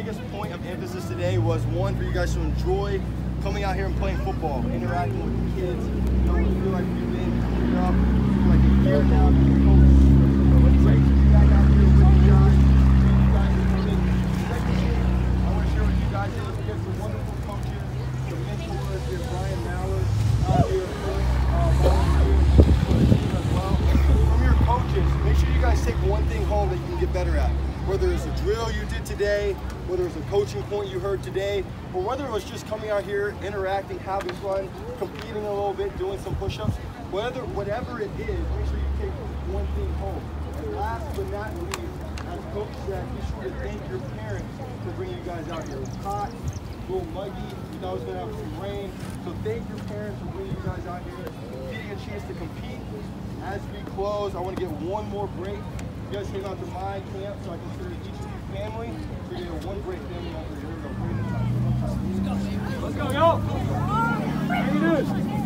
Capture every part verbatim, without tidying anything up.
biggest point of emphasis today was, one, for you guys to enjoy coming out here and playing football, interacting with the kids. You know, we feel like we've been cleaned up, feel like a year now. It's great to be back out here with you guys. You guys are coming. I want to share with you guys that we have some wonderful coaches, some mentors. We have Brian Mallard out here, uh, volunteers as well. From your coaches, make sure you guys take one thing home that you can get better at. Whether it's a drill you did today, whether it's a coaching point you heard today, or whether it was just coming out here, interacting, having fun, competing a little bit, doing some push-ups, whether, whatever it is, make sure you take one thing home. And last but not least, as Coach said, be sure to thank your parents for bringing you guys out here. It was hot, a little muggy, we thought it was going to have some rain, so thank your parents for bringing you guys out here, getting a chance to compete. As we close, I want to get one more break. You guys came out to my camp, so I consider each of you family. So you're one great family out there. Here we go. Let's go, yo! How you doing?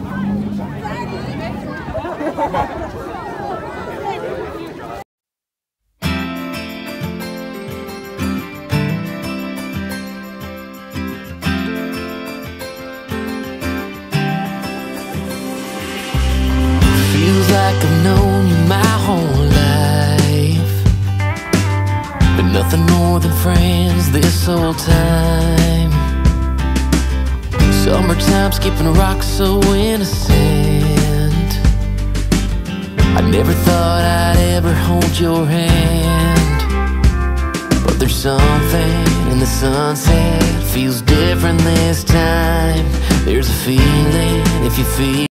Feels like I've known you my whole life, but nothing more than friends this whole time. Summertime skipping rocks so innocent. I never thought I'd ever hold your hand, but there's something in the sunset feels different this time. There's a feeling if you feel